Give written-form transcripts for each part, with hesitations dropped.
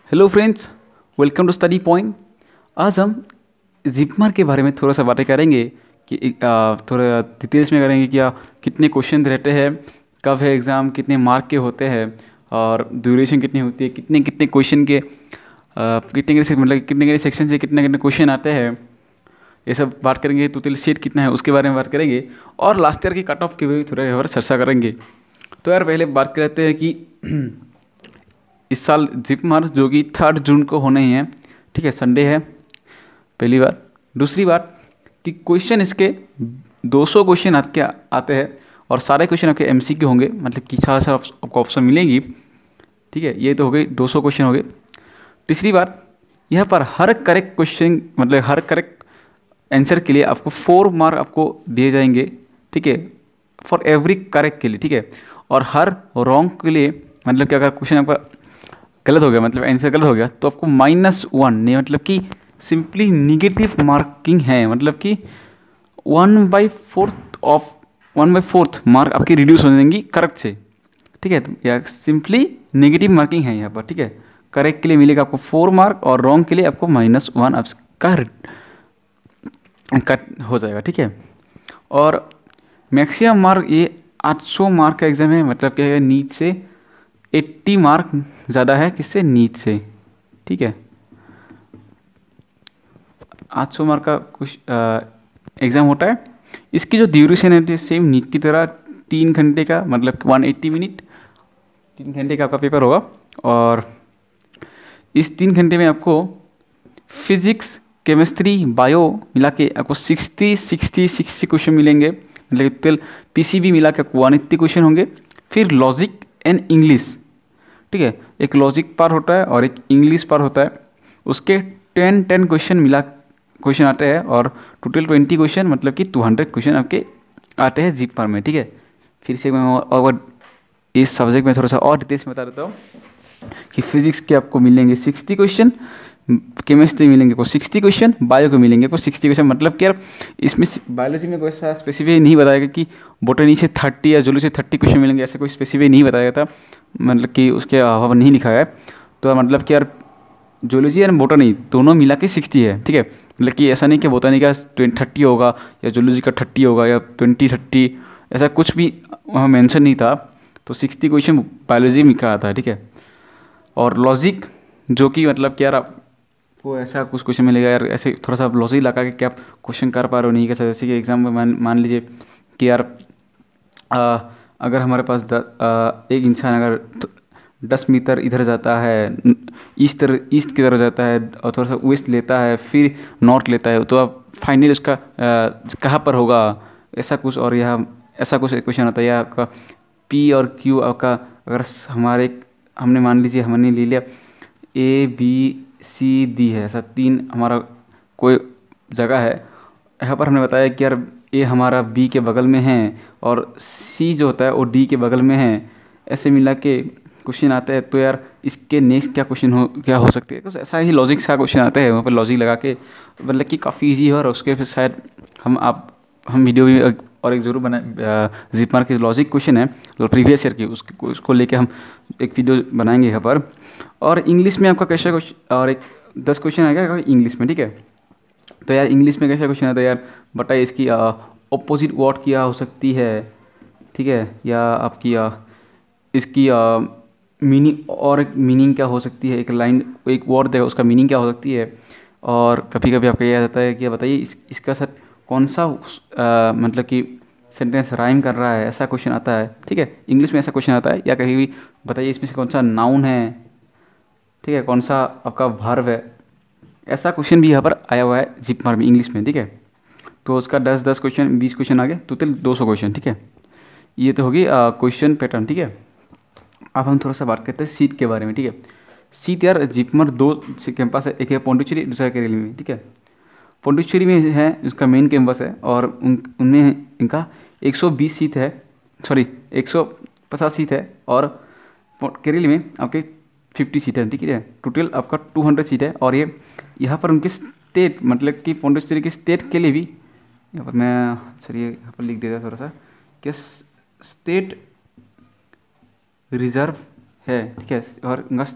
Hello friends, welcome to study point. आज हम जिपमार के बारे में थोड़ा सा बातें करेंगे कि थोड़ा डिटेल्स में करेंगे कि कितने क्वेश्चन रहते हैं, कब है एग्ज़ाम, कितने मार्क के होते हैं और ड्यूरेशन कितनी होती है, कितने कितने क्वेश्चन के मतलब कितने कितने सेक्शन से कितने कितने क्वेश्चन आते हैं, ये सब बात करेंगे। टोटल सीट कितना है उसके बारे में बात करेंगे और लास्ट ईयर की कट ऑफ के भी थोड़ा यहाँ पर चर्चा करेंगे। तो यार पहले बात करते हैं कि इस साल जिपमार जो कि 3 जून को होने ही है, ठीक है, संडे है, पहली बात। दूसरी बात कि क्वेश्चन इसके 200 क्वेश्चन आते हैं और सारे क्वेश्चन आपके एमसीक्यू होंगे, मतलब कि 6 आपको ऑप्शन मिलेंगी, ठीक है। ये तो हो गई 200 क्वेश्चन हो गए। तीसरी बात, यहाँ पर हर करेक्ट क्वेश्चन मतलब हर करेक्ट आंसर के लिए आपको 4 मार्क आपको दिए जाएंगे, ठीक है, फॉर एवरी करेक्ट के लिए, ठीक है। और हर रॉन्ग के लिए मतलब कि अगर क्वेश्चन आपका गलत हो गया, मतलब आंसर गलत हो गया, तो आपको -1 नहीं, मतलब कि सिंपली निगेटिव मार्किंग है, मतलब कि 1/4 मार्क आपकी रिड्यूस हो जाएंगी करेक्ट से, ठीक है। तो या सिंपली नेगेटिव मार्किंग है यहाँ पर, ठीक है। करेक्ट के लिए मिलेगा आपको 4 मार्क और रॉन्ग के लिए आपको -1 आपका कट हो जाएगा, ठीक है। और मैक्सिमम मार्क ये 800 मार्क का एग्जाम है, मतलब क्या है, नीट से 80 मार्क ज़्यादा है, किससे, नीट से, ठीक है। 800 मार्क का कुछ एग्ज़ाम होता है। इसकी जो ड्यूरेशन है सेम नीट की तरह 3 घंटे का, मतलब 180 मिनट, 3 घंटे का आपका पेपर होगा। और इस 3 घंटे में आपको फिजिक्स, केमिस्ट्री, बायो मिला के आपको 60 क्वेश्चन मिलेंगे, मतलब टोटल पीसीबी मिला के आपको 180 क्वेश्चन होंगे। फिर लॉजिक एंड इंग्लिश, ठीक है, एक लॉजिक पार होता है और एक इंग्लिश पार होता है, उसके 10 क्वेश्चन आते हैं और टोटल 20 क्वेश्चन, मतलब कि 200 क्वेश्चन आपके आते हैं जीप पार में, ठीक है। फिर से मैं और इस सब्जेक्ट में थोड़ा सा और डिटेल्स में बता देता हूँ कि फिजिक्स के आपको मिलेंगे 60 क्वेश्चन, केमिस्ट्री मिलेंगे को 60 क्वेश्चन, बायो को मिलेंगे को 60 क्वेश्चन। मतलब कि यार इसमें बायोलॉजी में कोई ऐसा स्पेसिफिक नहीं बताएगा कि बोटनी से 30 या जूलॉजी से 30 क्वेश्चन मिलेंगे, ऐसा कोई स्पेसिफिक नहीं बताया था, मतलब कि उसके अभाव नहीं लिखा है। तो मतलब कि यार जूलॉजी और बोटनी दोनों मिला के 60 है, ठीक है। मतलब कि ऐसा नहीं कि बोटनी का 30 होगा या जूलॉजी का 30 होगा या 20-30, ऐसा कुछ भी वहाँ मेंशन नहीं था। तो 60 क्वेश्चन बायोलॉजी में कहा था, ठीक है। और लॉजिक जो कि मतलब कि यार आपको ऐसा कुछ क्वेश्चन मिलेगा यार, ऐसे थोड़ा सा लॉजिक लगा के क्या आप क्वेश्चन कर पा रहे हो नहीं, कैसा, जैसे कि एग्जाम में मान लीजिए कि यार अगर हमारे पास एक इंसान अगर 10 मीटर इधर जाता है, ईस्ट की तरफ जाता है और थोड़ा सा वेस्ट लेता है, फिर नॉर्थ लेता है, तो आप फाइनली उसका कहाँ पर होगा, ऐसा कुछ। और यह ऐसा कुछ क्वेश्चन आता है, या आपका पी और क्यू आपका, अगर हमने मान लीजिए हमने ले लिया ABCD है, ऐसा 3 हमारा कोई जगह है, यहाँ पर हमने बताया कि यार ए हमारा बी के बगल में है और सी जो होता है वो डी के बगल में है, ऐसे मिला के क्वेश्चन आता है। तो यार इसके नेक्स्ट क्या हो सकती है, कुछ ऐसा ही लॉजिक सा क्वेश्चन आता है, वहाँ पर लॉजिक लगा के, मतलब कि काफ़ी इजी है। और उसके फिर शायद हम वीडियो भी और एक ज़रूर बनाए, जिपमार के लॉजिक क्वेश्चन है प्रीवियस ईयर की, उसको लेके हम एक वीडियो बनाएंगे यहाँ पर। और इंग्लिश में आपका कैसा क्वेश्चन, और एक 10 क्वेश्चन आएगा इंग्लिश में, ठीक है। तो यार इंग्लिश में कैसा क्वेश्चन आता है यार, बताइए इसकी ऑपोजिट वर्ड क्या हो सकती है, ठीक है, या आपकी इसकी मीनिंग, और एक मीनिंग क्या हो सकती है, एक लाइन एक वर्ड देगा उसका मीनिंग क्या हो सकती है। और कभी कभी आपका यह आता है कि बताइए इसका सर कौन सा मतलब कि सेंटेंस राइम कर रहा है, ऐसा क्वेश्चन आता है, ठीक है। इंग्लिश में ऐसा क्वेश्चन आता है। या कहीं भी बताइए इसमें से कौन सा नाउन है, ठीक है, कौन सा आपका वर्ब है, ऐसा क्वेश्चन भी यहाँ पर आया हुआ है जिपमार में इंग्लिश में, ठीक है। तो उसका 10 क्वेश्चन 20 क्वेश्चन आ गए, टोटल 200 क्वेश्चन, ठीक है। ये तो होगी क्वेश्चन पैटर्न, ठीक है। अब हम थोड़ा सा बात करते हैं सीट के बारे में, ठीक है। सीट यार जिपमार 2 कैंपस है, एक है पौंडीचेरी, दूसरा केरल में, ठीक है। पौंडीचेरी में है उसका मेन कैंपस है और उनमें इनका 120 सीट है, सॉरी 150 सीट है। और केरल में आपके 50 सीट है, ठीक है। टोटल आपका 200 सीट है। और ये यहाँ पर उनके स्टेट, मतलब कि पौंडीचेरी के स्टेट के लिए भी, यहाँ पर मैं सर ये यहाँ पर लिख देता थोड़ा सा कि स्टेट रिजर्व है, ठीक है। और उनका स्टेट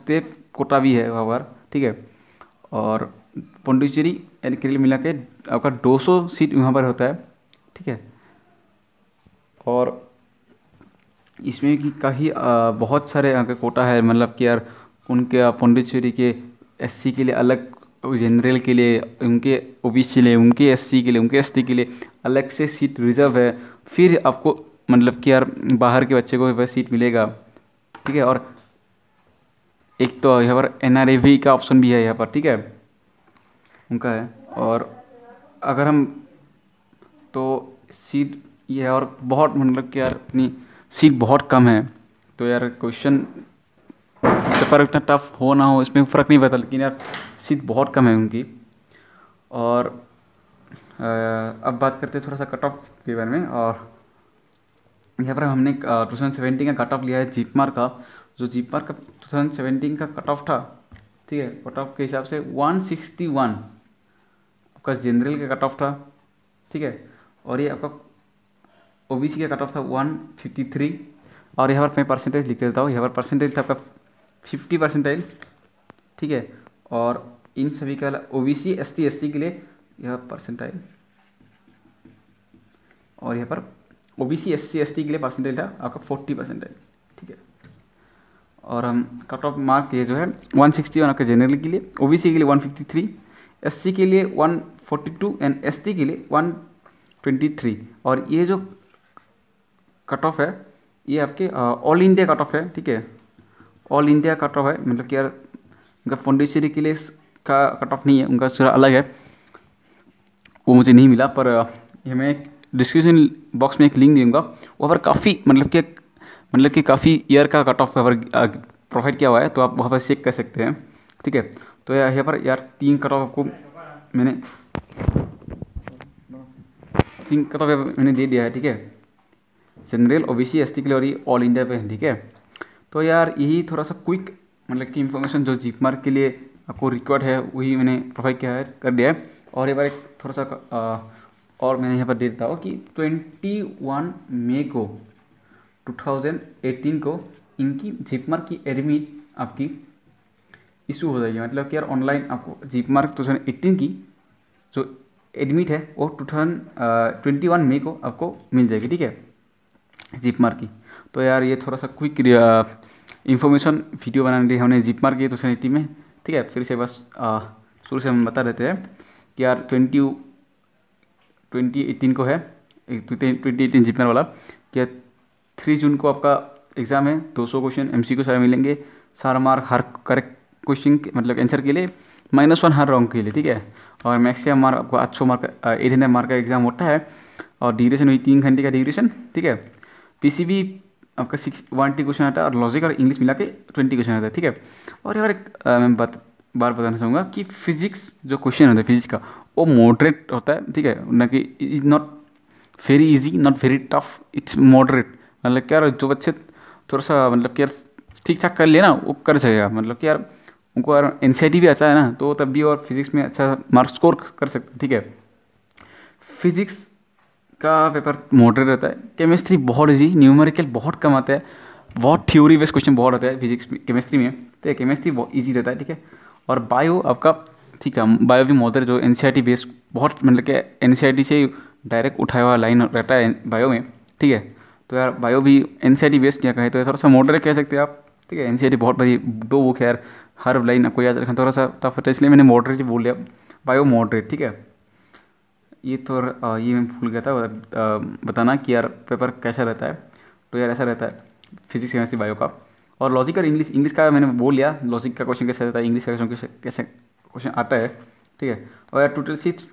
कोटा भी है वहाँ पर, ठीक है। और पौंडीचेरी के लिए मिला के आपका 200 सीट वहाँ पर होता है, ठीक है। और इसमें कि काफ़ी बहुत सारे यहाँ के कोटा है, मतलब कि यार उनके पौंडीचेरी के एससी के लिए अलग, जनरल के लिए उनके, ओबीसी के लिए उनके, एससी के लिए उनके, एसटी के लिए अलग से सीट रिजर्व है। फिर आपको मतलब कि यार बाहर के बच्चे को वह सीट मिलेगा, ठीक है। और एक तो यहाँ पर एनआरएवी का ऑप्शन भी है यहाँ पर, ठीक है, उनका है। और अगर हम तो सीट ये है, और बहुत मतलब कि यार अपनी सीट बहुत कम है, तो यार क्वेश्चन पेपर इतना टफ हो ना हो इसमें फ़र्क नहीं पड़ता, लेकिन यार सीट बहुत कम है उनकी। और अब बात करते हैं थोड़ा सा कट ऑफ के बारे में। और यहाँ पर हमने 2017 का कट ऑफ लिया है जीपमार का। जो जीपमार का 2017 का कट ऑफ था, ठीक है, कट ऑफ के हिसाब से 161 आपका जनरल का कट ऑफ था, ठीक है। और ये आपका ओबीसी का कट ऑफ था 153। और यहाँ पर मैं परसेंटेज लिख देता हूँ, यहाँ पर परसेंटेज था आपका 50 परसेंटाइल, ठीक है। और इन सभी का ओबीसी एसटी एसटी के लिए यह परसेंटाइल, और यहाँ पर ओबीसी एससी एसटी के लिए परसेंटेज था आपका 40 परसेंटाइल, ठीक है। और हम कट ऑफ मार्क ये जो है 161 आपके जनरल के लिए, ओबीसी के लिए 153, एससी के लिए 142 एंड एसटी के लिए 123। और ये जो कट ऑफ है ये आपके ऑल इंडिया कट ऑफ है, ठीक है, ऑल इंडिया कट ऑफ है। मतलब कि यार उनका पौंडीचेरी के लिए का कट ऑफ नहीं है, उनका थोड़ा अलग है, वो मुझे नहीं मिला। पर ये मैं एक डिस्क्रिप्शन बॉक्स में एक लिंक दूंगा, वहाँ पर काफ़ी मतलब कि काफ़ी ईयर का कट ऑफ प्रोवाइड किया हुआ है, तो आप वहाँ पर चेक कर सकते हैं, ठीक है। तो यहाँ पर यार 3 कट ऑफ आपको मैंने 3 कट ऑफ मैंने दे दिया है, ठीक है, जनरल ओबीसी एसटी के लिए और ये ऑल इंडिया पे है, ठीक है। तो यार यही थोड़ा सा क्विक मतलब कि इन्फॉर्मेशन जो जीपमार्क के लिए आपको रिक्वायर्ड है वही मैंने प्रोवाइड किया है, कर दिया है। और एक बार एक थोड़ा सा और मैंने यहाँ पर दे देता हूँ कि 21 मई को 2018 को इनकी जीपमार्क की एडमिट आपकी इशू हो जाएगी। मतलब कि यार ऑनलाइन आपको जीपमार्क 2018 की जो एडमिट है वो 21 मई को आपको मिल जाएगी, ठीक है, जीपमार्क की। तो यार ये थोड़ा सा क्विक इन्फॉर्मेशन वीडियो बनाने के लिए हमने जीपमार्क की 2018 में, ठीक है। फिर से बस शुरू से हम बता देते हैं कि यार 2018 को है 2018 जीपमार्क वाला, क्या 3 जून को आपका एग्ज़ाम है, 200 क्वेश्चन एमसीक्यू सारे मिलेंगे, सारा मार्क हर करेक्ट क्वेश्चन मतलब आंसर के लिए, -1 हर रॉन्ग के लिए, ठीक है। और मैक्सिमम मार्क आपको 800 मार्क 800 मार्क का एग्ज़ाम होता है। और ड्यूरेशन हुई 3 घंटे का ड्यूरेशन, ठीक है। पीसीबी आपका 180 क्वेश्चन आता है, और लॉजिक और इंग्लिश मिला के 20 क्वेश्चन आता है, ठीक है। और यार एक मैं बार बताना चाहूँगा कि फिजिक्स जो क्वेश्चन होता है फिजिक्स का वो मॉडरेट होता है, ठीक है, ना कि is not very easy not very tough, it's moderate. मतलब कि यार जो बच्चे थोड़ा सा मतलब कि यार ठीक ठाक कर लेना वो कर सकेगा, मतलब कि यार उनको यार एनसीईआरटी भी आता है ना, तो तब भी और फिजिक्स में अच्छा मार्क स्कोर कर सकते, ठीक है। फिजिक्स का पेपर मॉडरेट रहता है, केमिस्ट्री बहुत इजी, न्यूमेरिकल बहुत कम आता है, बहुत थ्योरी बेस्ड क्वेश्चन बहुत आता है फिजिक्स केमिस्ट्री में, तो ये केमिस्ट्री बहुत इजी रहता है, ठीक है। और बायो आपका ठीक है, बायो भी मॉडरेट जो एनसीईआरटी बेस्ड बहुत मतलब कि एनसीईआरटी से डायरेक्ट उठाया हुआ लाइन रहता है बायो में, ठीक है। तो यार बायो भी एनसीईआरटी बेस्ड क्या कहे तो थोड़ा सा मॉडरेट कह सकते हैं आप, ठीक है। एनसीईआरटी बहुत बड़ी 2 बुक है यार, हर लाइन आपको याद रखना थोड़ा सा टफ है, इसलिए मैंने मॉडरेट ही बोल दिया, बायो मॉडरेट, ठीक है। ये तो ये मैं भूल गया था बताना कि यार पेपर कैसा रहता है। तो यार ऐसा रहता है फिजिक्स केमिस्ट्री बायो का। और लॉजिक और इंग्लिश का मैंने बोल लिया, लॉजिक का क्वेश्चन कैसे रहता है, इंग्लिश का क्वेश्चन कैसे क्वेश्चन आता है, ठीक है। और यार टोटल सीट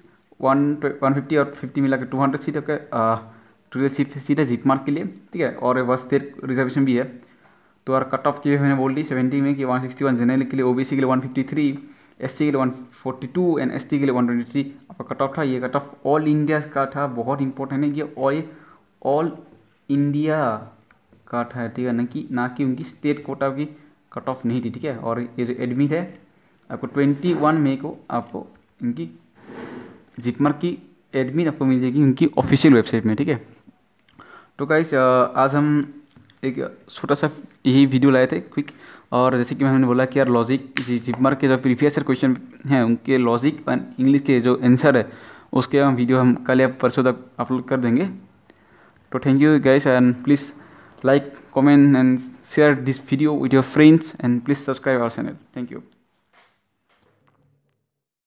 150 और 50 मिला के 200 सीट आपके टोटल सीट है जीपमार्क के लिए, ठीक है। और बस देर रिजर्वेशन भी है। तो यार कट ऑफ की मैंने बोल दी 70 में कि 161 जनरल के लिए, ओबीसी के लिए 153, एससी के लिए 142 एंड एसटी के लिए 123 आपका कट ऑफ था। ये कट ऑफ ऑल इंडिया का था, बहुत इंपॉर्टेंट है कि ऑल इंडिया का था, ठीक है, ना कि उनकी स्टेट कोटा की कट ऑफ नहीं थी, ठीक है। और ये जो एडमिट है आपको 21 मई को आपको इनकी जीपमार्क की एडमिट आपको मिल जाएगी उनकी ऑफिशियल वेबसाइट में, ठीक है। तो गाइस आज हम एक छोटा सा यही वीडियो लाए थे क्विक, और जैसे कि मैंने बोला कि यार लॉजिक जिपमार्क के जो प्रीवियस ईयर क्वेश्चन हैं उनके लॉजिक एंड इंग्लिश के जो आंसर है उसके हम वीडियो हम कल या परसों तक अपलोड कर देंगे। तो thank you guys and please like, comment and share this video with your friends and please subscribe our channel. Thank you.